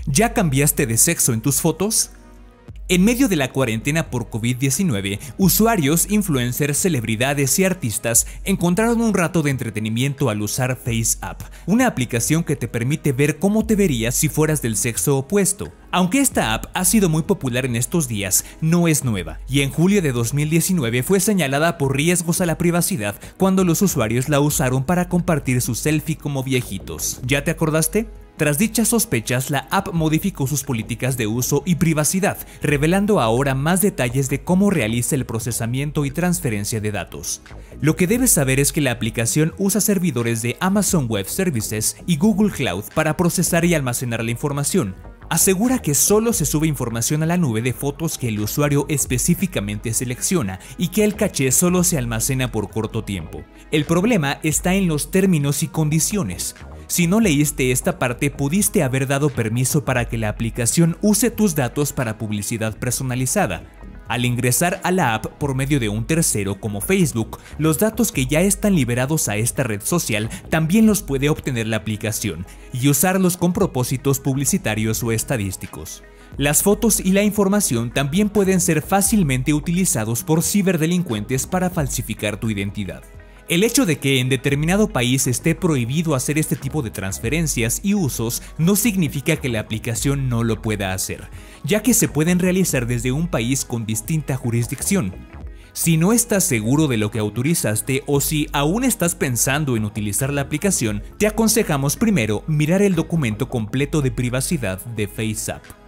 ¿Ya cambiaste de sexo en tus fotos? En medio de la cuarentena por COVID-19, usuarios, influencers, celebridades y artistas encontraron un rato de entretenimiento al usar FaceApp, una aplicación que te permite ver cómo te verías si fueras del sexo opuesto. Aunque esta app ha sido muy popular en estos días, no es nueva, y en julio de 2019 fue señalada por riesgos a la privacidad cuando los usuarios la usaron para compartir su selfie como viejitos. ¿Ya te acordaste? Tras dichas sospechas, la app modificó sus políticas de uso y privacidad, revelando ahora más detalles de cómo realiza el procesamiento y transferencia de datos. Lo que debes saber es que la aplicación usa servidores de Amazon Web Services y Google Cloud para procesar y almacenar la información. Asegura que solo se sube información a la nube de fotos que el usuario específicamente selecciona y que el caché solo se almacena por corto tiempo. El problema está en los términos y condiciones. Si no leíste esta parte, pudiste haber dado permiso para que la aplicación use tus datos para publicidad personalizada. Al ingresar a la app por medio de un tercero como Facebook, los datos que ya están liberados a esta red social también los puede obtener la aplicación y usarlos con propósitos publicitarios o estadísticos. Las fotos y la información también pueden ser fácilmente utilizados por ciberdelincuentes para falsificar tu identidad. El hecho de que en determinado país esté prohibido hacer este tipo de transferencias y usos no significa que la aplicación no lo pueda hacer, ya que se pueden realizar desde un país con distinta jurisdicción. Si no estás seguro de lo que autorizaste o si aún estás pensando en utilizar la aplicación, te aconsejamos primero mirar el documento completo de privacidad de FaceApp.